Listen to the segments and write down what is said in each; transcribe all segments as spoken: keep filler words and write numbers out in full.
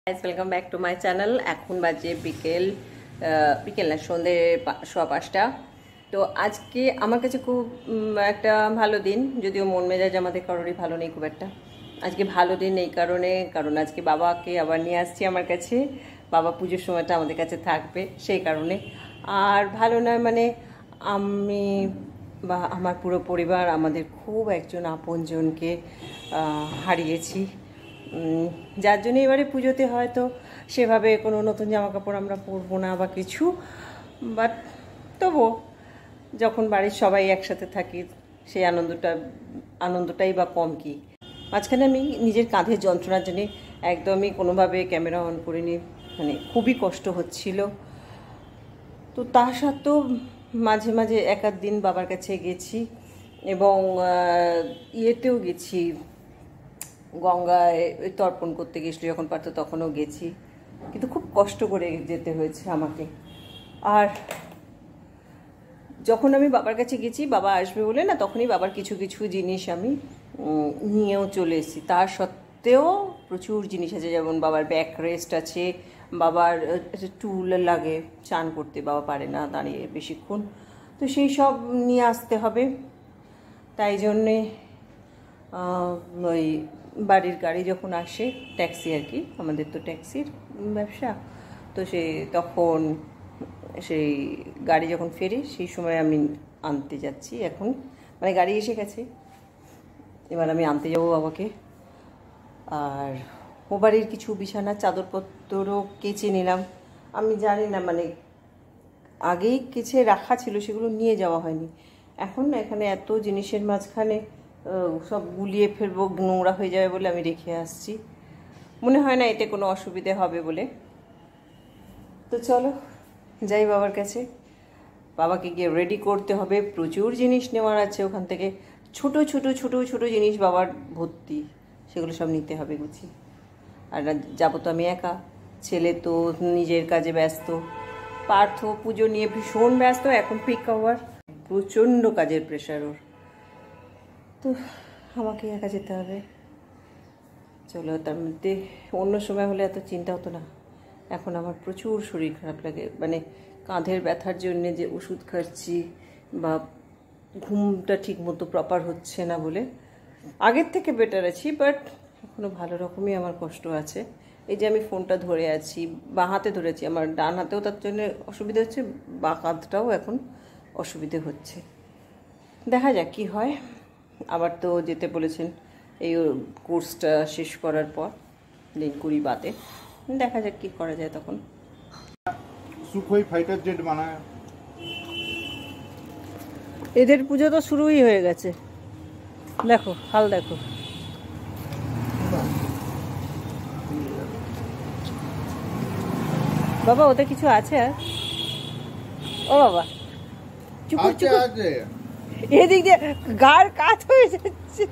Welcome back to my channel. এখন বাজে বিকেল বিকেল না সন্ধ্যে সোয়া পাঁচটা। তো আজকে আমার কাছে খুব একটা ভালো দিন, যদিও মন মেজাজ আমাদের কারোরই ভালো নেই খুব একটা। আজকে ভালো দিন এই কারণে, কারণ আজকে বাবাকে আবার নিয়ে আসছি আমার কাছে। বাবা পুজোর সময়টা আমাদের কাছে থাকবে সেই কারণে। আর ভালো নয় মানে আমি বা আমার পুরো পরিবার আমাদের খুব একজন আপনজনকে হারিয়েছি, যার জন্য এবারে পুজোতে হয়তো সেভাবে কোনো নতুন জামা কাপড় আমরা পরবো না বা কিছু, বাট তবুও যখন বাড়ির সবাই একসাথে থাকি সেই আনন্দটা আনন্দটাই বা কম কি। মাঝখানে আমি নিজের কাঁধের যন্ত্রণার জন্যে একদমই কোনোভাবে ক্যামেরা অন করিনি, মানে খুবই কষ্ট হচ্ছিল। তো তা সত্ত্বেও মাঝে মাঝে এক আধ দিন বাবার কাছে গেছি এবং ইয়েতেও গেছি, গঙ্গায় তর্পণ করতে গেছিলো যখন পারতো তখনও গেছি, কিন্তু খুব কষ্ট করে যেতে হয়েছে আমাকে। আর যখন আমি বাবার কাছে গেছি বাবা আসবে বলে না, তখনই বাবার কিছু কিছু জিনিস আমি নিয়েও চলে এসেছি। তার সত্ত্বেও প্রচুর জিনিস আছে, যেমন বাবার ব্যাক রেস্ট আছে, বাবার টুল লাগে চান করতে, বাবা পারে না দাঁড়িয়ে বেশিক্ষণ, তো সেই সব নিয়ে আসতে হবে। তাই জন্যে ওই বাড়ির গাড়ি যখন আসে, ট্যাক্সি আর কি, আমাদের তো ট্যাক্সির ব্যবসা, তো সে তখন সেই গাড়ি যখন ফেরে সেই সময় আমি আনতে যাচ্ছি। এখন মানে গাড়ি এসে গেছে, এবার আমি আনতে যাবো বাবাকে। আর ও বাড়ির কিছু বিছানা চাদরপত্রও কেচে নিলাম। আমি জানি না মানে আগেই কেচে রাখা ছিল, সেগুলো নিয়ে যাওয়া হয়নি। এখন না এখানে এত জিনিসের মাঝখানে সব গুলিয়ে ফেলবো, নোংরা হয়ে যাবে বলে আমি রেখে আসছি। মনে হয় না এতে কোনো অসুবিধে হবে বলে। তো চলো যাই বাবার কাছে, বাবাকে গিয়ে রেডি করতে হবে। প্রচুর জিনিস নেওয়ার আছে ওখান থেকে, ছোট ছোট ছোট ছোট জিনিস বাবার ভর্তি, সেগুলো সব নিতে হবে গুছি। আর যাবো তো আমি একা, ছেলে তো নিজের কাজে ব্যস্ত, পার্থ পুজো নিয়ে ভীষণ ব্যস্ত, এখন পিক আওয়ার, প্রচণ্ড কাজের প্রেশার ওর, তো আমাকে একা যেতে হবে। চলো, তার মধ্যে অন্য সময় হলে এত চিন্তা হতো না, এখন আমার প্রচুর শরীর খারাপ লাগে, মানে কাঁধের ব্যথার জন্যে যে ওষুধ খাচ্ছি বা ঘুমটা ঠিক মতো প্রপার হচ্ছে না বলে। আগের থেকে বেটার আছি, বাট এখনও ভালো রকমই আমার কষ্ট আছে। এই যে আমি ফোনটা ধরে আছি, বাঁ হাতে ধরেছি, আমার ডান হাতেও তার জন্য অসুবিধা হচ্ছে, বাঁ কাঁধটাও এখন অসুবিধে হচ্ছে। দেখা যাক কী হয়। আবার তো যেতে বলেছেন এই কোর্সটা শেষ করার পর, দিন কুড়ি বাদে, দেখা যাক কি করা যায় তখন। সুখোই ফাইটার জেট বানায়। এদের পুজো তো শুরুই হয়ে গেছে, দেখো হাল দেখো। বাবা ওতে কিছু আছে? ও বাবা চুকুর চুকুর, এদিক দিয়ে গার কাত হয়ে যাচ্ছে।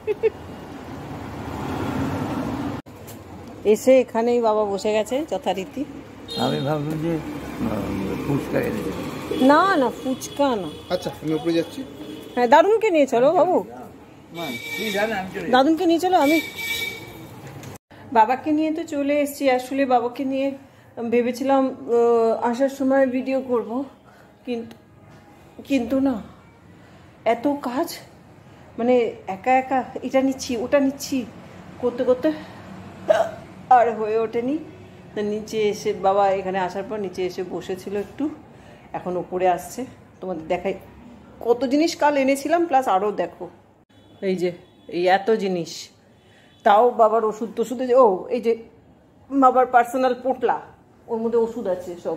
এসে এখানেই বাবা বসে গেছে যথারীতি। আমি ভাবলাম যে ফুচকা এনে দেবে। না না ফুচকা না। আচ্ছা আমি উপরে যাচ্ছি। হ্যাঁ দাদুনকে নিয়ে চলো বাবু, দাদুনকে নিয়ে চলো। আমি বাবাকে নিয়ে তো চলে এসেছি। আসলে বাবাকে নিয়ে ভেবেছিলাম আসার সময় ভিডিও করব, কিন্তু কিন্তু না এত কাজ, মানে একা একা এটা নিচ্ছি ওটা নিচ্ছি করতে করতে আর হয়ে ওঠেনি। নিচে এসে বাবা এখানে আসার পর নিচে এসে বসেছিল একটু, এখন উপরে আসছে। তোমাদের দেখাই কত জিনিস কাল এনেছিলাম, প্লাস আরও দেখো এই যে এই এত জিনিস, তাও বাবার ওষুধ টষুধে, ও এই যে বাবার পার্সোনাল পোটলা, ওর মধ্যে ওষুধ আছে সব।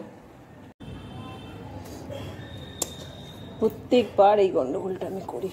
প্রত্যেকবার এই গন্ডগোলটা আমি করি।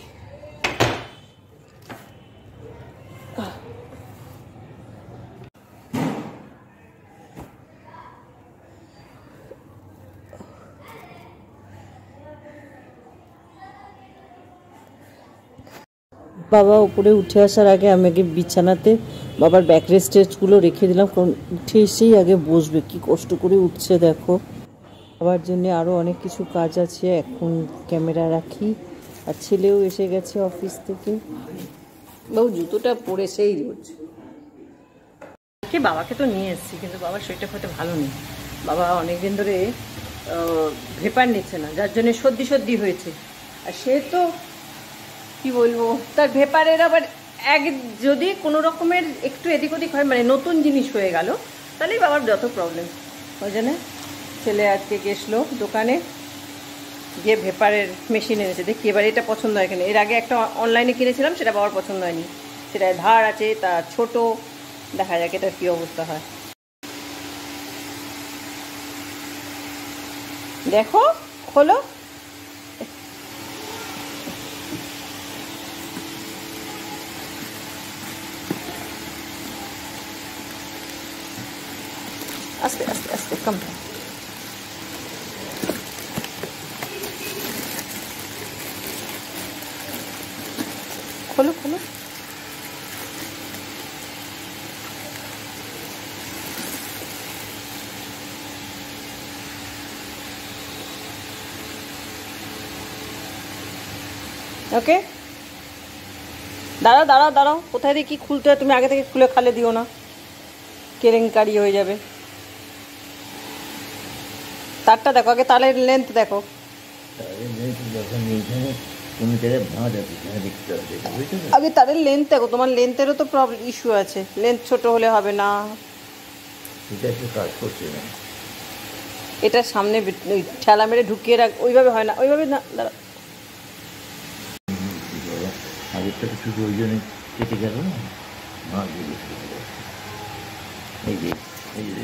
বাবা উপরে উঠে আসার আগে আমি আগে বিছানাতে বাবার ব্যাক রেস্টগুলো রেখে দিলাম, কারণ উঠে এসেই আগে বসবে, কি কষ্ট করে উঠছে দেখো। বাবার জন্য আরও অনেক কিছু কাজ আছে, এখন ক্যামেরা রাখি। আর ছেলেও এসে গেছে অফিস থেকে, বাবু জুতোটা পরে সেই রোজ কি বাবাকে তো নিয়ে এসেছি, কিন্তু বাবার শরীরটা হয়তো ভালো নেই। বাবা অনেকদিন ধরে ভেপার নিচ্ছে না, যার জন্য সর্দি সর্দি হয়েছে। আর সে তো কি বলবো, তার ভেপারের আবার এক যদি কোনো রকমের একটু এদিক ওদিক হয়, মানে নতুন জিনিস হয়ে গেল, তাহলেই বাবার যত প্রবলেম। ওই জন্য ছেলে আজকে গেছিলো দোকানে, গিয়ে ভেপারের মেশিন এনেছে। দেখি এবার এটা পছন্দ হয় কিনা। এর আগে একটা অনলাইনে কিনেছিলাম, সেটা বাবার পছন্দ হয়নি। সেটা ধার আছে, তা ছোট, দেখা যাক এটার কী অবস্থা হয়। দেখো খোলো, আস্তে আস্তে আস্তে কম, খোলো খোলো। ওকে, দাঁড়াও দাঁড়াও দাঁড়াও, কোথায় দিয়ে কী খুলতে হয় তুমি আগে থেকে খুলে খালে দিও না, কেলেঙ্কারি হয়ে যাবে। তারটা দেখো আগে, তালের লেন্থ দেখো। আগে তারের লেন্থ দেখো, তোমার লেন্থেরও তো প্রবলেম ইস্যু আছে, লেন্থ ছোট হলে হবে না। এটা সামনে ঠেলা মেরে ঢুকিয়ে রাখ, ওইভাবে হয় না, ওইভাবে না। দাঁড়া, আগেরটা তো শুধু ওই জন্য কেটে গেল না, মাছ দিয়ে এই যে এই যে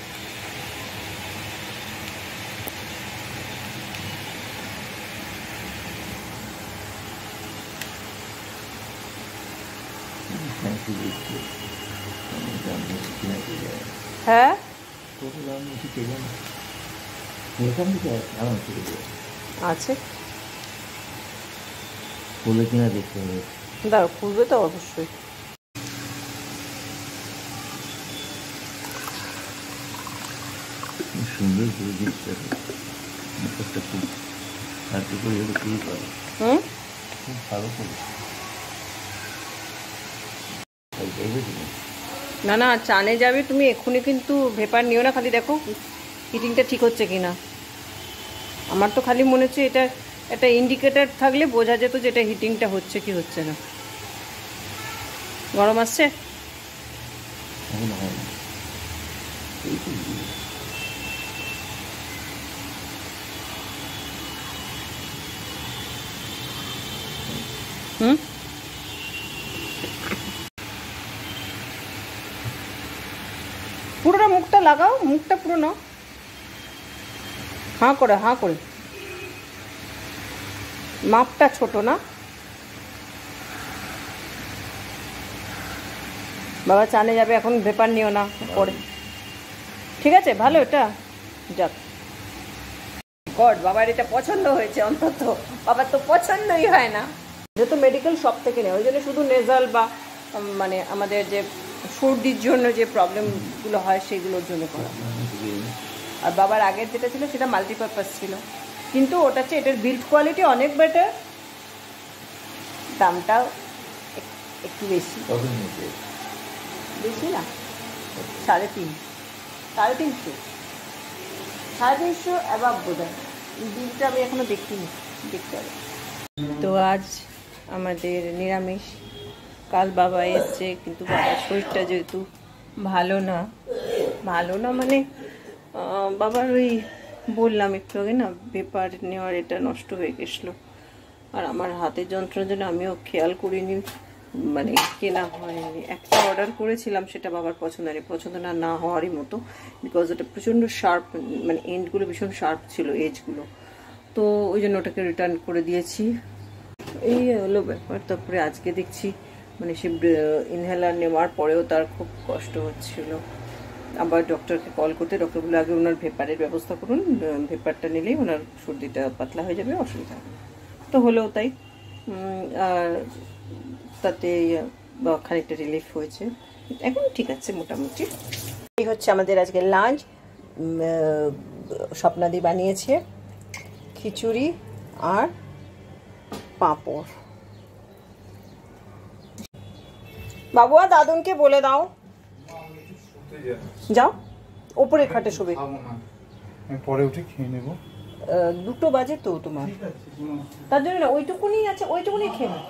হ্যাঁ আছে, খুলে কিনা দেখতে হবে। দাঁড়াও, খুলবে তো অবশ্যই। সুন্দর করে দেখতে হবে, খুব সাহায্য করে এগুলো শুরু করে। হুম, খুব ভালো করে। না না, চানে যাবে তুমি এক্ষুনি, কিন্তু ভেপার নিও না, খালি দেখো হিটিংটা ঠিক হচ্ছে কি না। আমার তো খালি মনে হচ্ছে এটা একটা ইন্ডিকেটার থাকলে বোঝা যেত যে এটা হিটিংটা হচ্ছে কি হচ্ছে না। গরম আসছে? হুম, পুরোটা মুখটা লাগাও, মুখটা পুরো নাও, হাঁ করে হাঁ করে। মাপটা ছোট না বাবা, চানে যাবে এখন, ভেপার নিও না পরে, ঠিক আছে? ভালো, এটা যাক গড, বাবার এটা পছন্দ হয়েছে অন্তত। বাবার তো পছন্দই হয় না, এটা তো মেডিকেল শপ থেকে নেয়, ওই জন্য শুধু নেজাল বা মানে আমাদের যে সর্দির জন্য যে প্রবলেমগুলো হয় সেগুলোর জন্য করা। আর বাবার আগের যেটা ছিল সেটা মাল্টিপারপাস ছিল, কিন্তু ওটা হচ্ছে এটার বিল্ড কোয়ালিটি অনেক বেটার, দামটাও একটু বেশি। বেশি না, সাড়ে তিন সাড়ে তিনশো সাড়ে তিনশো অ্যাবাভ বোধ হয়, বিলটা আমি এখনো দেখিনি, দেখতে হবে। তো আজ আমাদের নিরামিষ। কাল বাবা এসছে, কিন্তু বাবার শরীরটা যেহেতু ভালো না, ভালো না মানে বাবার ওই বললাম একটু আগে না, পেপার নেওয়ার এটা নষ্ট হয়ে গেছিলো। আর আমার হাতের যন্ত্রণার জন্য আমিও খেয়াল করিনি, মানে কেনা হয়নি। একটা অর্ডার করেছিলাম, সেটা বাবার পছন্দ হয়নি, পছন্দ না না হওয়ারই মতো, বিকজ ওটা প্রচণ্ড শার্প, মানে এন্ডগুলো ভীষণ শার্প ছিল, এজগুলো, তো ওই জন্য ওটাকে রিটার্ন করে দিয়েছি। এই হলো ব্যাপার। তারপরে আজকে দেখছি মানে সে ইনহেলার নেওয়ার পরেও তার খুব কষ্ট হচ্ছিল। আবার ডক্টরকে কল করতে, ডক্টর বলে আগে ওনার ভেপারের ব্যবস্থা করুন, ভেপারটা নিলেই ওনার সর্দিটা পাতলা হয়ে যাবে, অসুবিধা হবে। তো হলেও তাই, আর তাতে খানিকটা রিলিফ হয়েছে, এখন ঠিক আছে মোটামুটি। এই হচ্ছে আমাদের আজকে লাঞ্চ। স্বপ্নাদি বানিয়েছে খিচুড়ি আর পাঁপড়। বাবুয়া দাদুনকে বলে দাও যাও ওপরে খাটে শোবে। খাবো না, আমি পরে উঠে খেয়ে নেবো। আহ, দুটো বাজে তো তোমার, তার জন্য না ওইটুকুনি আছে, ওইটুকুনি খেয়ে নাও।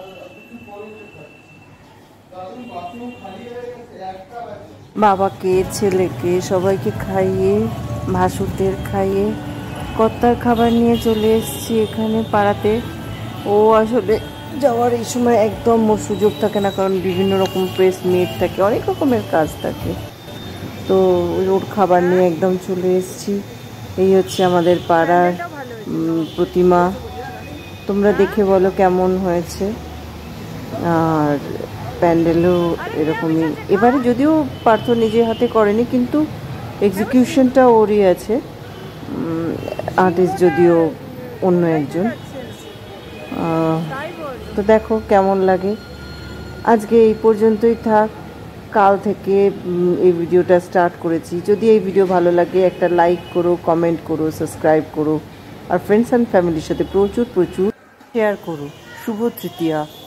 বাবাকে ছেলেকে সবাইকে খাইয়ে ভাসুরদের খাইয়ে কর্তার খাবার নিয়ে চলে এসেছি এখানে পাড়াতে। ও আসলে যাওয়ার এই সময় একদম ওর সুযোগ থাকে না, কারণ বিভিন্ন রকম প্রেস মিট থাকে, অনেক রকমের কাজ থাকে। তো ওর খাবার নিয়ে একদম চলে এসেছি। এই হচ্ছে আমাদের পাড়ার প্রতিমা, তোমরা দেখে বলো কেমন হয়েছে। আর প্যান্ডেলও এরকমই, এবারে যদিও পার্থ নিজের হাতে করেনি কিন্তু এক্সিকিউশনটা ওরই আছে, আর্টিস্ট যদিও অন্য একজন। তো দেখো কেমন লাগে। আজকে এই পর্যন্তই থাক, কাল থেকে এই ভিডিওটা স্টার্ট করেছি। যদি এই ভিডিও ভালো লাগে একটা লাইক করো, কমেন্ট করো, সাবস্ক্রাইব করো, আর ফ্রেন্ডস অ্যান্ড ফ্যামিলির সাথে প্রচুর প্রচুর শেয়ার করো। শুভ তৃতীয়া।